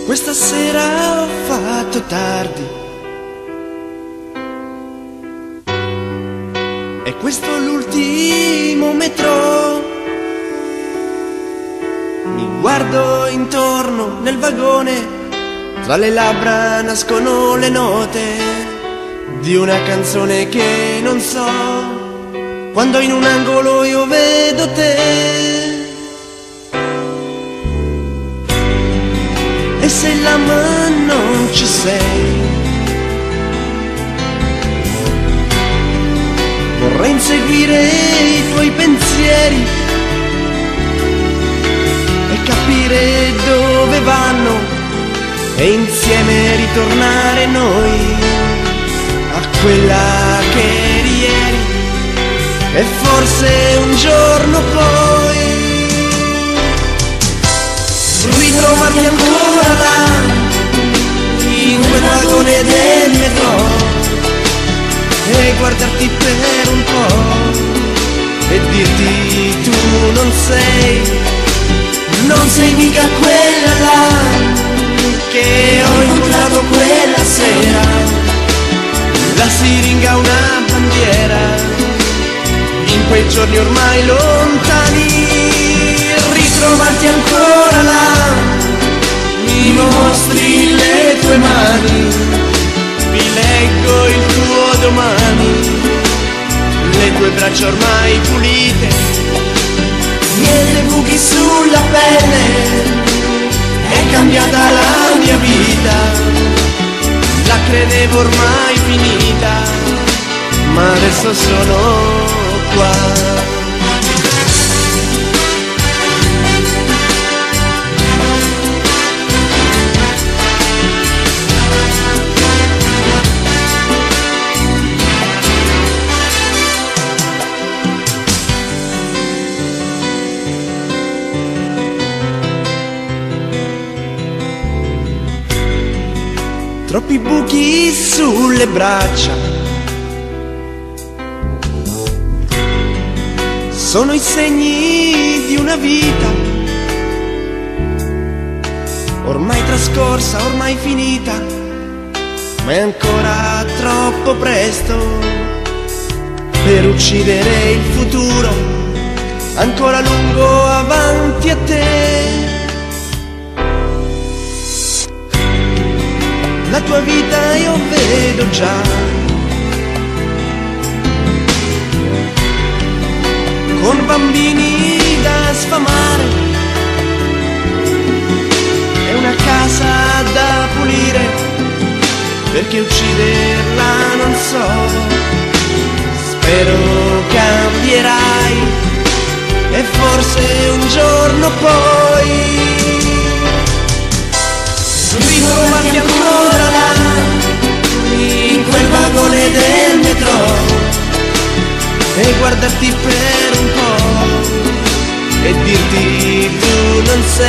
Questa sera ho fatto tardi e questo è l'ultimo metro. Mi guardo intorno nel vagone, tra le labbra nascono le note di una canzone che non so. Quando in un angolo io vedo te, e se là ma non ci sei, vorrei inseguire i tuoi pensieri e capire dove vanno e insieme ritornare noi a quella che eri ieri e forse un giorno poi ritrovarti ancora là in quel vagone del metro e guardarti per un po' e dirti tu non sei mica quella là che ho incontrato quella sera. La siringa una bandiera in quei giorni ormai lontani. Ritrovarti ancora là, mi mostri le tue mani, vi leggo il tuo domani, le tue braccia ormai pulite, niente buchi sulla pelle, è cambiata la mia vita, la credevo ormai finita, ma adesso sono qua. Troppi buchi sulle braccia, sono i segni di una vita ormai trascorsa, ormai finita, ma è ancora troppo presto per uccidere il futuro, ancora lungo avanti a te. La tua vita io vedo già, con bambini da sfamare e una casa da pulire, perché ucciderla non so. Spero cambierai e forse un giorno poi ritrovarti ancora là in quel vagone del metro e guardarti per un po' e dirti tu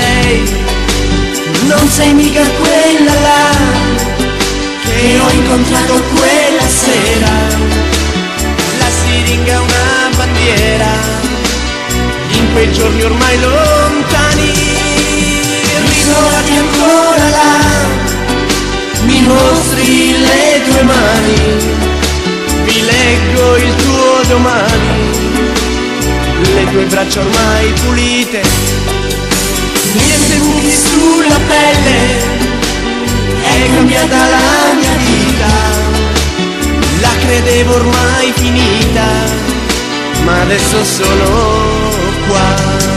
non sei mica quella là che ho incontrato quella sera. La siringa una bandiera in quei giorni ormai lontani. Ritrovati ancora là, mi mostri le tue mani, vi leggo il tuo domani, le tue braccia ormai pulite, niente buchi sulla pelle, è cambiata la mia vita, la credevo ormai finita, ma adesso sono qua.